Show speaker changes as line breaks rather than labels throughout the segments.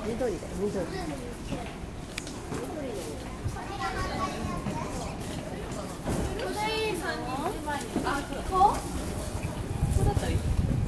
緑だよ、緑。あ、ここだったらいい。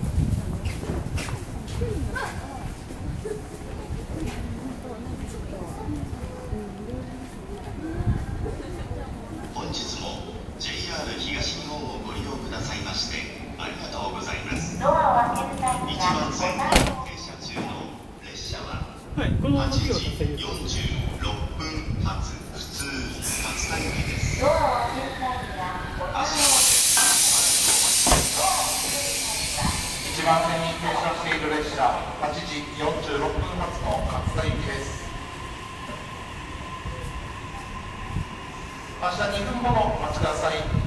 本日も JR 東日本をご利用くださいましてありがとうございます。1番線に停車中の列車は8時46分発普通初台行きです。
1番線に停車している列車8時46分発の勝田行きです。明日2分ほどお待ちください。